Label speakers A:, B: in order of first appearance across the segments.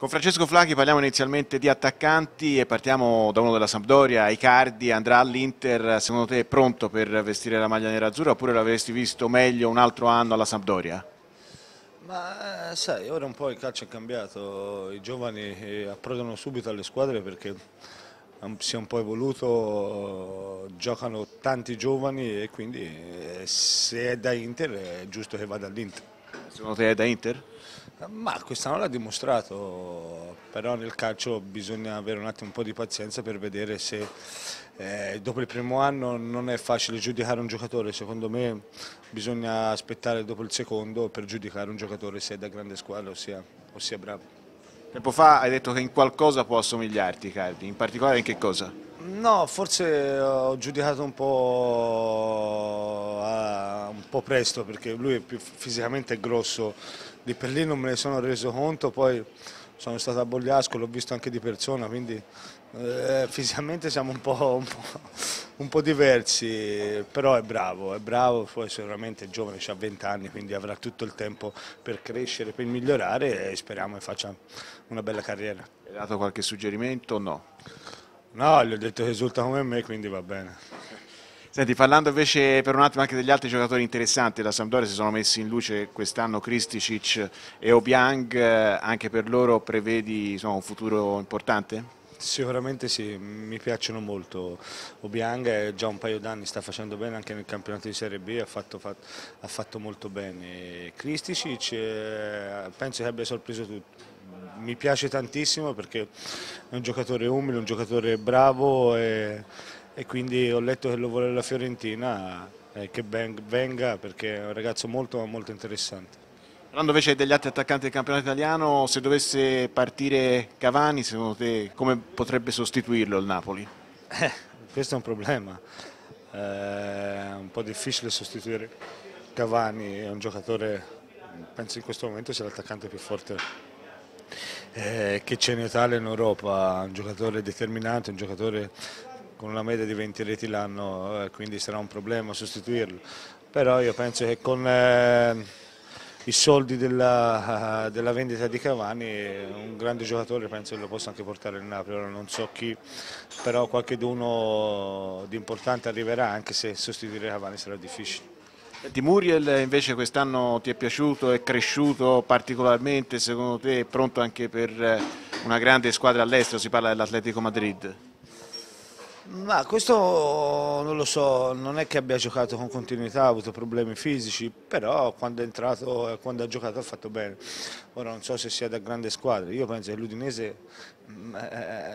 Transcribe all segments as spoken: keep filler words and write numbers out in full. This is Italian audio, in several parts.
A: Con Francesco Flachi parliamo inizialmente di attaccanti e partiamo da uno della Sampdoria, Icardi, andrà all'Inter, secondo te è pronto per vestire la maglia nerazzurra oppure l'avresti visto meglio un altro anno alla Sampdoria?
B: Ma eh, sai, ora un po' il calcio è cambiato, i giovani eh, approdano subito alle squadre perché um, si è un po' evoluto, giocano tanti giovani e quindi eh, se è da Inter è giusto che vada all'Inter.
A: Secondo te è da Inter?
B: Ma quest'anno l'ha dimostrato, però nel calcio bisogna avere un attimo un po' di pazienza per vedere se eh, dopo il primo anno non è facile giudicare un giocatore, secondo me bisogna aspettare dopo il secondo per giudicare un giocatore se è da grande squadra o sia, o sia bravo.
A: Tempo fa hai detto che in qualcosa può assomigliarti Icardi, in particolare in che cosa?
B: No, forse ho giudicato un po', ah, un po' presto perché lui è più fisicamente grosso, di per lì non me ne sono reso conto, poi sono stato a Bogliasco, l'ho visto anche di persona, quindi eh, fisicamente siamo un po', un po', un po' diversi, però è bravo, è bravo, poi sicuramente è giovane, ha venti anni, quindi avrà tutto il tempo per crescere, per migliorare e speriamo che faccia una bella carriera.
A: Hai dato qualche suggerimento o no?
B: No, gli ho detto che esulta come me, quindi va bene.
A: Senti, parlando invece per un attimo anche degli altri giocatori interessanti, la Sampdoria si sono messi in luce quest'anno Kristicic e Obiang, eh, anche per loro prevedi insomma, un futuro importante?
B: Sicuramente sì, mi piacciono molto. Obiang è già un paio d'anni, sta facendo bene anche nel campionato di Serie B, ha fatto, fa- ha fatto molto bene. Kristicic eh, penso che abbia sorpreso tutti. Mi piace tantissimo perché è un giocatore umile, un giocatore bravo e, e quindi ho letto che lo vuole la Fiorentina e che ben- venga perché è un ragazzo molto, molto interessante.
A: Parlando invece degli altri attaccanti del campionato italiano, se dovesse partire Cavani, secondo te come potrebbe sostituirlo il Napoli?
B: Eh, questo è un problema, Eh, è un po' difficile sostituire Cavani, è un giocatore, penso in questo momento sia l'attaccante più forte eh, che c'è in Italia e in Europa, un giocatore determinante, un giocatore con una media di venti reti l'anno, eh, quindi sarà un problema sostituirlo, però io penso che con eh, i soldi della, della vendita di Cavani un grande giocatore penso che lo possa anche portare in Napoli, ora non so chi, però qualcheduno di importante arriverà anche se sostituire Cavani sarà difficile.
A: Senti, Muriel invece quest'anno ti è piaciuto, è cresciuto particolarmente, secondo te è pronto anche per eh, una grande squadra all'estero, si parla dell'Atletico Madrid?
B: Ma questo non lo so, non è che abbia giocato con continuità, ha avuto problemi fisici, però quando è entrato e quando ha giocato ha fatto bene. Ora non so se sia da grande squadra, io penso che l'Udinese mm, eh,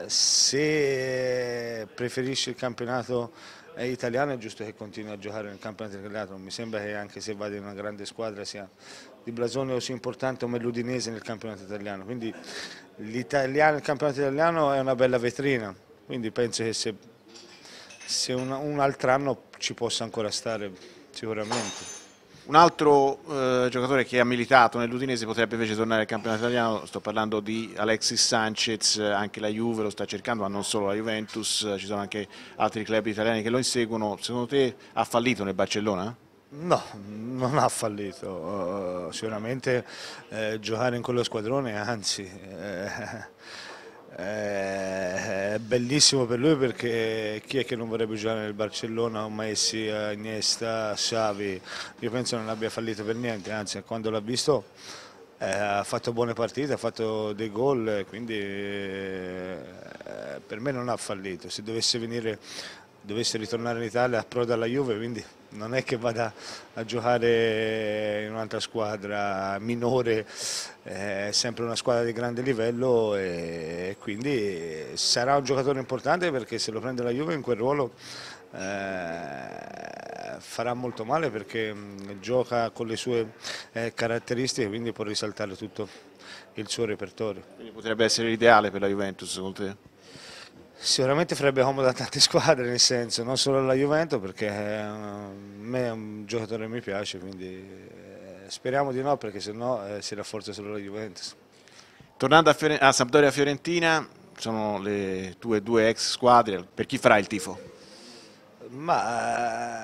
B: se preferisce il campionato eh, italiano è giusto che continui a giocare nel campionato italiano, non mi sembra che anche se vada in una grande squadra sia di blasone così importante come l'Udinese nel campionato italiano, quindi l'italiano, il campionato italiano è una bella vetrina, quindi penso che se se un, un altro anno ci possa ancora stare sicuramente.
A: Un altro eh, giocatore che ha militato nell'Udinese potrebbe invece tornare al campionato italiano, sto parlando di Alexis Sanchez, anche la Juve lo sta cercando, ma non solo la Juventus, ci sono anche altri club italiani che lo inseguono. Secondo te ha fallito nel Barcellona?
B: No, non ha fallito, uh, sicuramente eh, giocare in quello squadrone, anzi eh, eh, è bellissimo per lui perché chi è che non vorrebbe giocare nel Barcellona, Messi, eh, Iniesta, Xavi, io penso non abbia fallito per niente, anzi quando l'ha visto eh, ha fatto buone partite, ha fatto dei gol, quindi eh, per me non ha fallito, se dovesse venire dovesse ritornare in Italia approda alla Juve, quindi non è che vada a giocare in un'altra squadra minore, è sempre una squadra di grande livello e quindi sarà un giocatore importante perché se lo prende la Juve in quel ruolo eh, farà molto male perché mh, gioca con le sue eh, caratteristiche, quindi può risaltare tutto il suo repertorio.
A: Quindi potrebbe essere l'ideale per la Juventus, secondo te?
B: Sicuramente farebbe comodo a tante squadre, nel senso, non solo alla Juventus, perché eh, a me è un giocatore che mi piace, quindi eh, speriamo di no, perché sennò eh, si rafforza solo la Juventus.
A: Tornando a, Fiore- a Sampdoria-Fiorentina, sono le tue due ex squadre, per chi farà il tifo?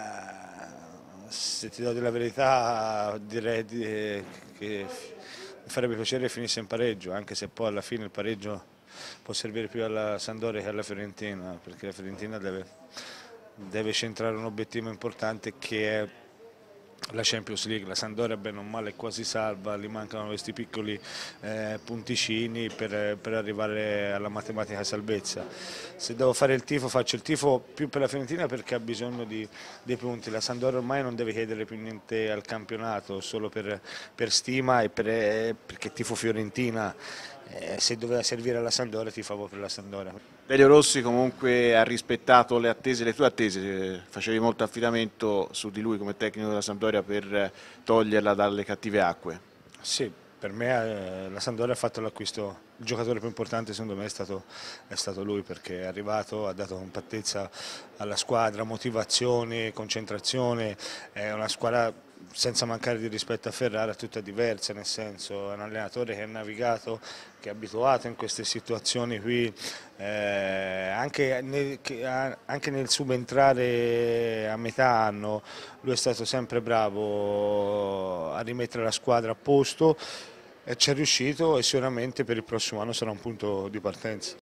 B: Ma eh, se ti do la verità direi di- che farebbe piacere che finisse in pareggio, anche se poi alla fine il pareggio può servire più alla Sampdoria che alla Fiorentina, perché la Fiorentina deve, deve centrare un obiettivo importante che è la Champions League. La Sampdoria bene o male è quasi salva, gli mancano questi piccoli eh, punticini per, per arrivare alla matematica salvezza. Se devo fare il tifo, faccio il tifo più per la Fiorentina perché ha bisogno di, dei punti. La Sampdoria ormai non deve chiedere più niente al campionato, solo per, per stima e per, perché tifo Fiorentina. Eh, se doveva servire alla Sampdoria tifavo per la Sampdoria.
A: Lelio Rossi comunque ha rispettato le attese, le tue attese, facevi molto affidamento su di lui come tecnico della Sampdoria per toglierla dalle cattive acque.
B: Sì, per me eh, la Sampdoria ha fatto l'acquisto, il giocatore più importante secondo me è stato, è stato lui, perché è arrivato, ha dato compattezza alla squadra, motivazione, concentrazione, è una squadra senza mancare di rispetto a Ferrara tutta diversa, nel senso è un allenatore che ha navigato, che è abituato in queste situazioni qui, eh, anche, nel, che, anche nel subentrare a metà anno lui è stato sempre bravo a rimettere la squadra a posto e ci è riuscito e sicuramente per il prossimo anno sarà un punto di partenza.